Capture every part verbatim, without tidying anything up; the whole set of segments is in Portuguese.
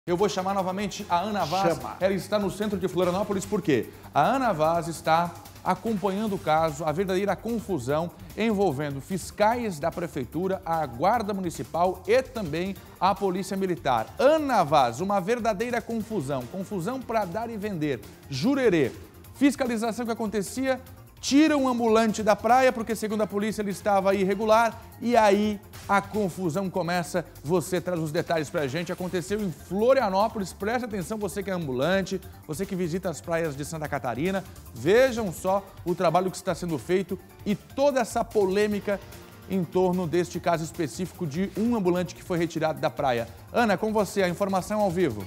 Eu vou chamar novamente a Ana Vaz. Chama. Ela está no centro de Florianópolis, por quê? A Ana Vaz está acompanhando o caso, a verdadeira confusão envolvendo fiscais da Prefeitura, a Guarda Municipal e também a Polícia Militar. Ana Vaz, uma verdadeira confusão. Confusão para dar e vender. Jurerê. Fiscalização que acontecia, tira um ambulante da praia, porque segundo a polícia ele estava irregular, e aí a confusão começa. Você traz os detalhes pra gente. Aconteceu em Florianópolis, preste atenção, você que é ambulante, você que visita as praias de Santa Catarina, vejam só o trabalho que está sendo feito e toda essa polêmica em torno deste caso específico de um ambulante que foi retirado da praia. Ana, com você, a informação ao vivo.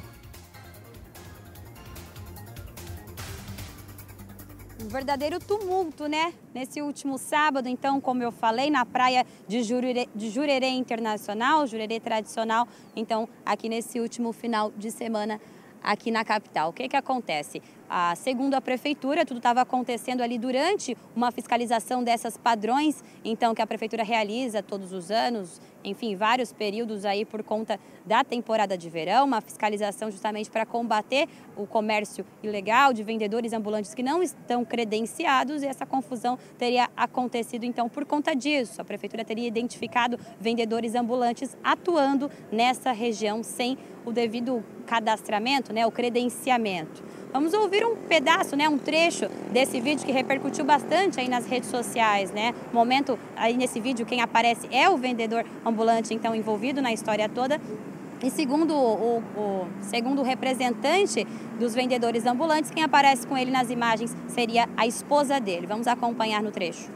Um verdadeiro tumulto, né? Nesse último sábado, então, como eu falei, na praia de Jurerê, de Jurerê Internacional, Jurerê Tradicional, então, aqui nesse último final de semana, aqui na capital. O que que acontece? Ah, segundo a Prefeitura, tudo estava acontecendo ali durante uma fiscalização dessas padrões, então, que a Prefeitura realiza todos os anos, enfim, vários períodos aí por conta da temporada de verão, uma fiscalização justamente para combater o comércio ilegal de vendedores ambulantes que não estão credenciados, e essa confusão teria acontecido, então, por conta disso. A Prefeitura teria identificado vendedores ambulantes atuando nessa região sem o devido cadastramento, né, o credenciamento. Vamos ouvir um pedaço, né, um trecho desse vídeo que repercutiu bastante aí nas redes sociais, né? No momento, aí nesse vídeo, quem aparece é o vendedor ambulante, então, envolvido na história toda. E segundo o, o, segundo o representante dos vendedores ambulantes, quem aparece com ele nas imagens seria a esposa dele. Vamos acompanhar no trecho.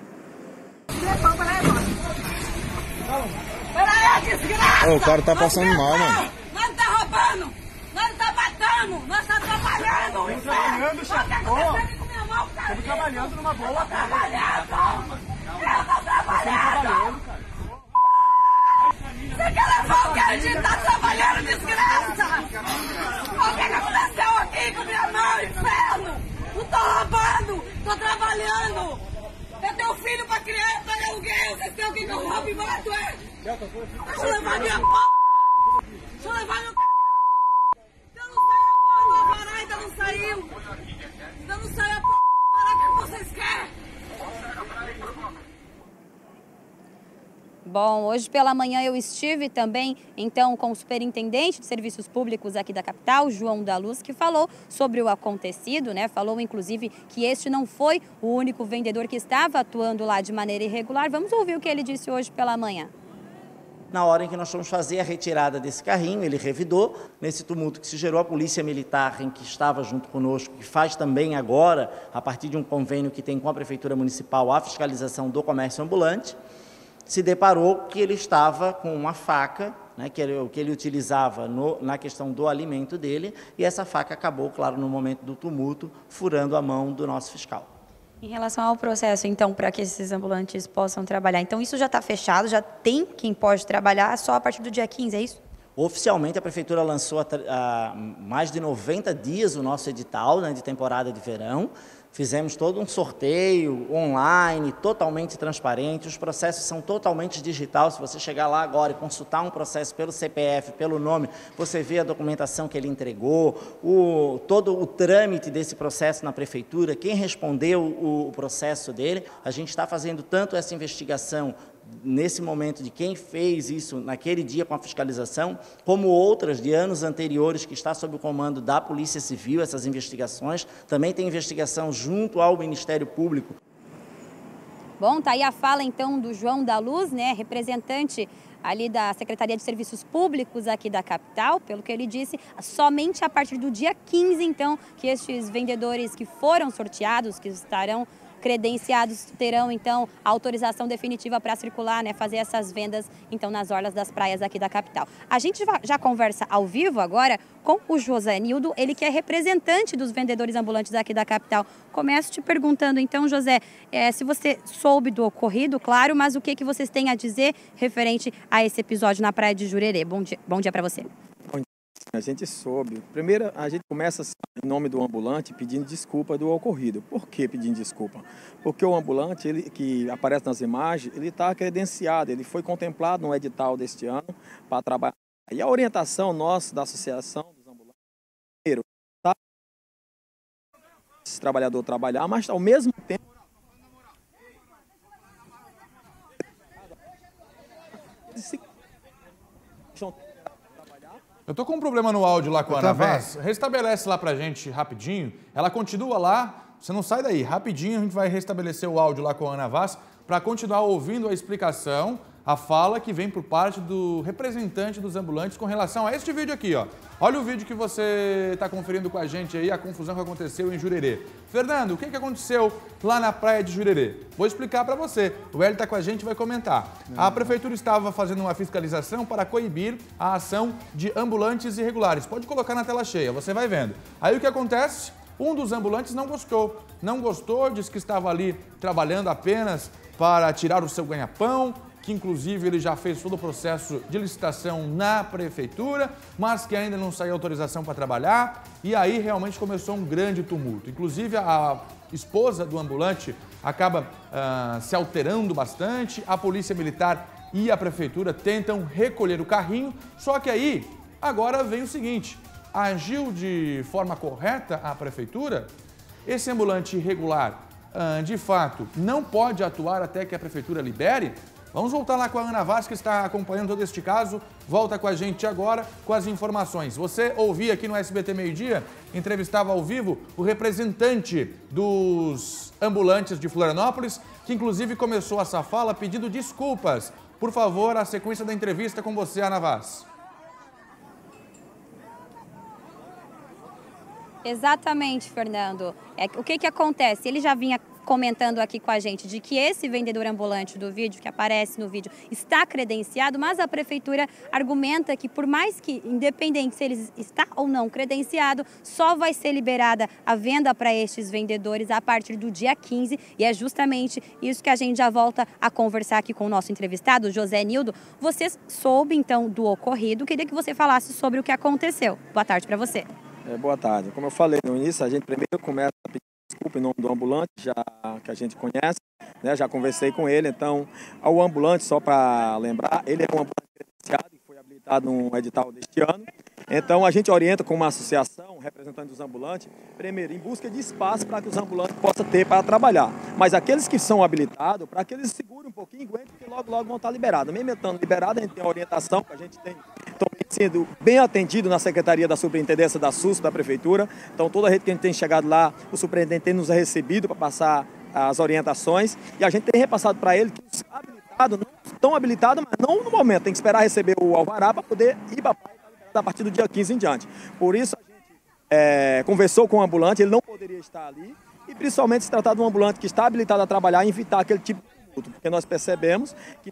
Peraí, desgraça! Ô, o cara tá passando mal, mano. Nós não tá roubando! Nós não tá matando! Nós tá trabalhando! Estamos trabalhando, chefe! Estamos trabalhando numa boa! Eu tô trabalhando! Eu tô trabalhando! Você quer levar o que a gente tá trabalhando, desgraça? O que que aconteceu aqui com minha mão, inferno? Não tô roubando! Tô trabalhando! Eu tenho filho pra criar, pra aluguel! Vocês têm alguém que eu roubo e mato, é? Deixa eu levar minha p... Deixa eu levar meu... Ainda não saiu a porra do Alvará, ainda não saiu! Ainda não saiu a porra do Alvará, o que vocês querem? Bom, hoje pela manhã eu estive também, então, com o superintendente de serviços públicos aqui da capital, João da Luz, que falou sobre o acontecido, né? Falou, inclusive, que este não foi o único vendedor que estava atuando lá de maneira irregular. Vamos ouvir o que ele disse hoje pela manhã. Na hora em que nós fomos fazer a retirada desse carrinho, ele revidou. Nesse tumulto que se gerou, a Polícia Militar, em que estava junto conosco, que faz também agora, a partir de um convênio que tem com a Prefeitura Municipal, a fiscalização do comércio ambulante, se deparou que ele estava com uma faca, né, que ele, o que ele utilizava no, na questão do alimento dele, e essa faca acabou, claro, no momento do tumulto, furando a mão do nosso fiscal. Em relação ao processo, então, para que esses ambulantes possam trabalhar, então isso já está fechado, já tem quem pode trabalhar só a partir do dia quinze, é isso? Oficialmente, a Prefeitura lançou há mais de noventa dias o nosso edital, né, de temporada de verão. Fizemos todo um sorteio online, totalmente transparente, os processos são totalmente digital. Se você chegar lá agora e consultar um processo pelo C P F, pelo nome, você vê a documentação que ele entregou, o, todo o trâmite desse processo na Prefeitura, quem respondeu o, o processo dele. A gente está fazendo tanto essa investigação nesse momento de quem fez isso naquele dia com a fiscalização, como outras de anos anteriores que está sob o comando da Polícia Civil, essas investigações. Também tem investigação junto ao Ministério Público. Bom, tá aí a fala então do João da Luz, né, representante ali da Secretaria de Serviços Públicos aqui da capital. Pelo que ele disse, somente a partir do dia quinze, então, que estes vendedores que foram sorteados, que estarão credenciados, terão então a autorização definitiva para circular, né, fazer essas vendas então nas orlas das praias aqui da capital. A gente já conversa ao vivo agora com o José Nildo, ele que é representante dos vendedores ambulantes aqui da capital. Começo te perguntando então, José, é, se você soube do ocorrido, claro, mas o que que vocês têm a dizer referente a esse episódio na praia de Jurerê? Bom dia, bom dia para você. A gente soube. Primeiro, a gente começa em nome do ambulante pedindo desculpa do ocorrido. Por que pedindo desculpa? Porque o ambulante, ele, que aparece nas imagens, ele está credenciado, ele foi contemplado no edital deste ano para trabalhar. E a orientação nossa da Associação dos Ambulantes esse trabalhador trabalhar, mas ao mesmo tempo eu tô com um problema no áudio lá com a Ana Vaz. Restabelece lá pra gente rapidinho. Ela continua lá, você não sai daí. Rapidinho a gente vai restabelecer o áudio lá com a Ana Vaz para continuar ouvindo a explicação, a fala que vem por parte do representante dos ambulantes com relação a este vídeo aqui, ó. Olha o vídeo que você está conferindo com a gente aí, a confusão que aconteceu em Jurerê. Fernando, o que, que aconteceu lá na praia de Jurerê? Vou explicar para você. O Hélio está com a gente e vai comentar. A prefeitura estava fazendo uma fiscalização para coibir a ação de ambulantes irregulares. Pode colocar na tela cheia, você vai vendo. Aí o que acontece? Um dos ambulantes não gostou. Não gostou, disse que estava ali trabalhando apenas para tirar o seu ganha-pão, que inclusive ele já fez todo o processo de licitação na prefeitura, mas que ainda não saiu autorização para trabalhar, e aí realmente começou um grande tumulto. Inclusive a esposa do ambulante acaba uh, se alterando bastante, a polícia militar e a prefeitura tentam recolher o carrinho, só que aí agora vem o seguinte, agiu de forma correta a prefeitura? Esse ambulante irregular, uh, de fato, não pode atuar até que a prefeitura libere? Vamos voltar lá com a Ana Vaz, que está acompanhando todo este caso. Volta com a gente agora com as informações. Você ouvia aqui no S B T Meio Dia, entrevistava ao vivo o representante dos ambulantes de Florianópolis, que inclusive começou essa fala pedindo desculpas. Por favor, a sequência da entrevista com você, Ana Vaz. Exatamente, Fernando. É, o que que acontece? Ele já vinha comentando aqui com a gente de que esse vendedor ambulante do vídeo, que aparece no vídeo, está credenciado, mas a prefeitura argumenta que por mais que, independente se ele está ou não credenciado, só vai ser liberada a venda para estes vendedores a partir do dia quinze, e é justamente isso que a gente já volta a conversar aqui com o nosso entrevistado, José Nildo. Você soube então do ocorrido, queria que você falasse sobre o que aconteceu. Boa tarde para você. É, boa tarde. Como eu falei no início, a gente primeiro começa a pedir desculpa em nome do ambulante, já que a gente conhece, né? Já conversei com ele. Então, o ambulante, só para lembrar, ele é um ambulante credenciado e foi habilitado no edital deste ano. Então, a gente orienta com uma associação, representante dos ambulantes, primeiro, em busca de espaço para que os ambulantes possam ter para trabalhar. Mas aqueles que são habilitados, para que eles segurem um pouquinho, aguentem, porque logo, logo vão estar liberados. Mesmo estando liberado, a gente tem a orientação, que a gente tem sendo bem atendido na Secretaria da Superintendência da S U S, da Prefeitura. Então, toda a gente que a gente tem chegado lá, o superintendente tem nos recebido para passar as orientações. E a gente tem repassado para ele que os habilitados não estão habilitados, mas não no momento. Tem que esperar receber o alvará para poder ir para a praia a partir do dia quinze em diante. Por isso, a gente é, conversou com o ambulante, ele não poderia estar ali. E principalmente se tratar de um ambulante que está habilitado a trabalhar e evitar aquele tipo de produto. Porque nós percebemos que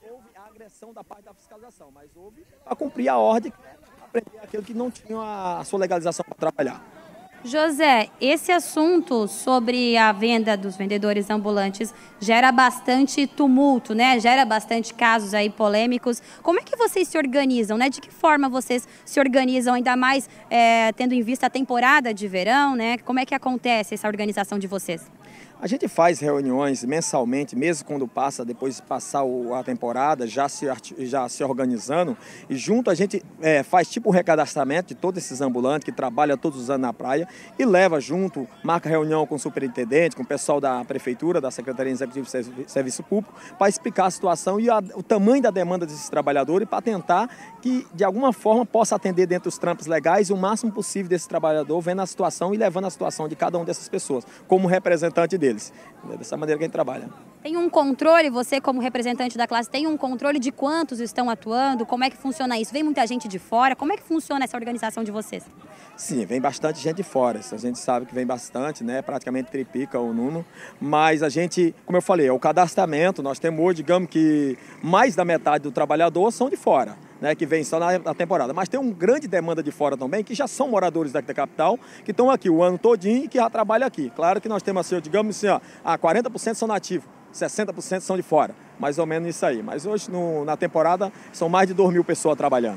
da parte da fiscalização, mas houve para cumprir a ordem, aprender aquilo que não tinha a sua legalização para trabalhar. José, esse assunto sobre a venda dos vendedores ambulantes gera bastante tumulto, né? Gera bastante casos aí polêmicos. Como é que vocês se organizam, né? De que forma vocês se organizam, ainda mais é, tendo em vista a temporada de verão, né? Como é que acontece essa organização de vocês? A gente faz reuniões mensalmente, mesmo quando passa, depois de passar a temporada, já se, já se organizando. E junto a gente é, faz tipo um recadastramento de todos esses ambulantes que trabalham todos os anos na praia e leva junto, marca reunião com o superintendente, com o pessoal da Prefeitura, da Secretaria Executiva de Serviço Público, para explicar a situação e a, o tamanho da demanda desses trabalhadores para tentar que, de alguma forma, possa atender dentro dos trampos legais o máximo possível desse trabalhador, vendo a situação e levando a situação de cada uma dessas pessoas, como representante dele. É dessa maneira que a gente trabalha. Tem um controle, você como representante da classe, tem um controle de quantos estão atuando? Como é que funciona isso? Vem muita gente de fora? Como é que funciona essa organização de vocês? Sim, vem bastante gente de fora. A gente sabe que vem bastante, né? Praticamente triplica o número. Mas a gente, como eu falei, é o cadastramento. Nós temos hoje, digamos que mais da metade do trabalhador são de fora, né, que vem só na, na temporada. Mas tem uma grande demanda de fora também, que já são moradores daqui da capital, que estão aqui o ano todinho e que já trabalham aqui. Claro que nós temos assim, digamos assim, ó, ah, quarenta por cento são nativos, sessenta por cento são de fora. Mais ou menos isso aí. Mas hoje, no, na temporada, são mais de duas mil pessoas trabalhando.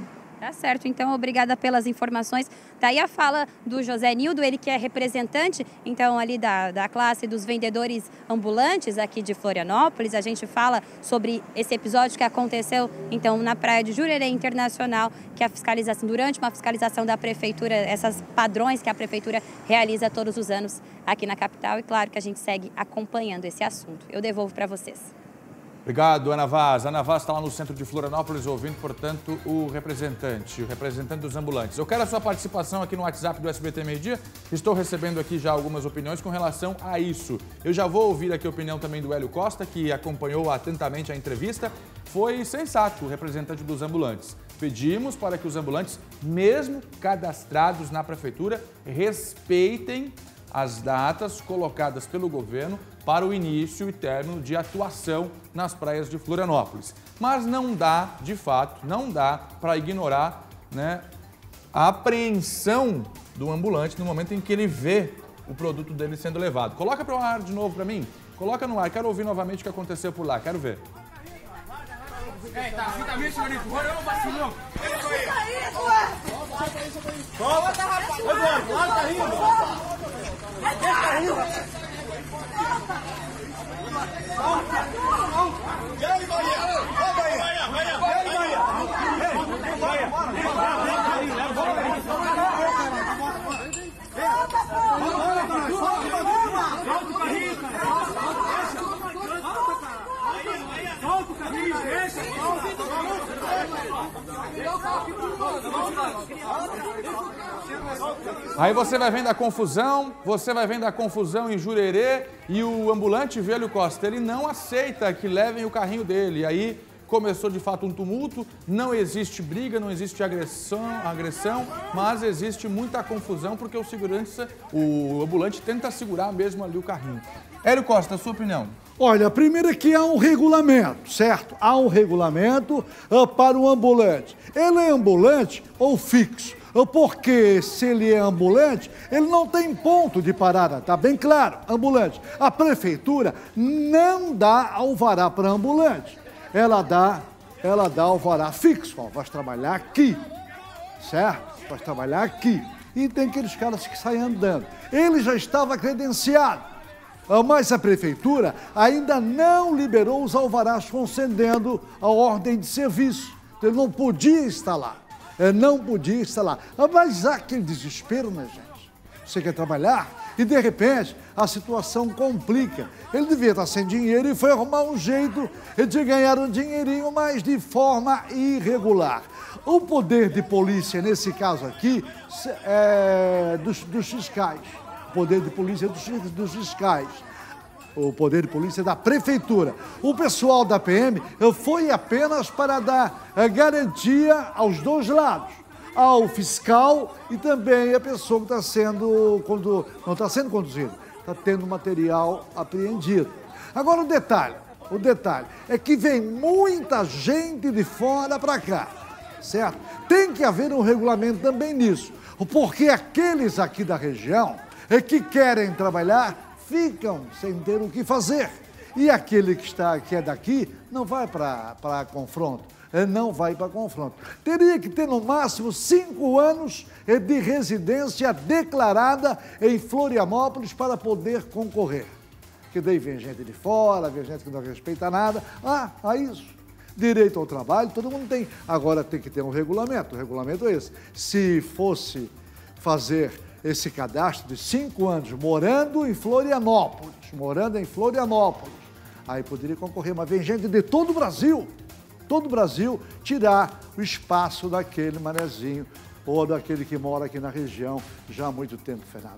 Tá certo, então obrigada pelas informações. Tá aí a fala do José Nildo, ele que é representante, então, ali da, da classe dos vendedores ambulantes aqui de Florianópolis. A gente fala sobre esse episódio que aconteceu, então, na praia de Jurerê Internacional, que a fiscalização, durante uma fiscalização da prefeitura, essas padrões que a prefeitura realiza todos os anos aqui na capital. E claro que a gente segue acompanhando esse assunto. Eu devolvo para vocês. Obrigado, Ana Vaz. Ana Vaz está lá no centro de Florianópolis ouvindo, portanto, o representante, o representante dos ambulantes. Eu quero a sua participação aqui no WhatsApp do S B T Meio Dia. Estou recebendo aqui já algumas opiniões com relação a isso. Eu já vou ouvir aqui a opinião também do Hélio Costa, que acompanhou atentamente a entrevista. Foi sensato o representante dos ambulantes. Pedimos para que os ambulantes, mesmo cadastrados na prefeitura, respeitem as datas colocadas pelo governo para o início e término de atuação nas praias de Florianópolis. Mas não dá, de fato, não dá para ignorar, né, a apreensão do ambulante no momento em que ele vê o produto dele sendo levado. Coloca para o ar de novo para mim. Coloca no ar. Quero ouvir novamente o que aconteceu por lá. Quero ver. É, tá, assim também, senhorito. Olha o vacilão. Fica isso, ué! Volta, rapaz. Agora, claro, tá rindo. Tá rindo. E aí, Bahia? Ó, Bahia. Bahia, Bahia. Bahia. Bahia. Aí você vai vendo a confusão, você vai vendo a confusão em Jurerê e o ambulante Hélio Costa, ele não aceita que levem o carrinho dele. E aí começou de fato um tumulto, não existe briga, não existe agressão, agressão, mas existe muita confusão porque o segurança, o ambulante tenta segurar mesmo ali o carrinho. Hélio Costa, a sua opinião? Olha, primeiro é que há um regulamento, certo? Há um regulamento uh, para o ambulante. Ele é ambulante ou fixo? Uh, porque se ele é ambulante, ele não tem ponto de parada, tá bem claro, ambulante. A prefeitura não dá alvará para ambulante. Ela dá, ela dá alvará fixo, ó, vai trabalhar aqui, certo? Vai trabalhar aqui. E tem aqueles caras que saem andando. Ele já estava credenciado. Mas a prefeitura ainda não liberou os alvarás concedendo a ordem de serviço. Ele não podia estar lá, não podia estar lá. Mas há aquele desespero, né, gente? Você quer trabalhar e, de repente, a situação complica. Ele devia estar sem dinheiro e foi arrumar um jeito de ganhar um dinheirinho, mas de forma irregular. O poder de polícia, nesse caso aqui, é dos, dos fiscais. Poder de polícia dos, dos fiscais, o poder de polícia da prefeitura. O pessoal da P M foi apenas para dar garantia aos dois lados, ao fiscal e também a pessoa que está sendo, quando não está sendo conduzida, está tendo material apreendido. Agora o detalhe, o detalhe é que vem muita gente de fora para cá, certo? Tem que haver um regulamento também nisso, porque aqueles aqui da região é que querem trabalhar, ficam sem ter o que fazer. E aquele que, está, que é daqui não vai para confronto, não vai para confronto. Teria que ter no máximo cinco anos de residência declarada em Florianópolis para poder concorrer. Que daí vem gente de fora, vem gente que não respeita nada. Ah, a isso. Direito ao trabalho, todo mundo tem. Agora tem que ter um regulamento. O regulamento é esse. Se fosse fazer esse cadastro de cinco anos, morando em Florianópolis, morando em Florianópolis, aí poderia concorrer, mas vem gente de todo o Brasil, todo o Brasil, tirar o espaço daquele manezinho ou daquele que mora aqui na região já há muito tempo, Fernando.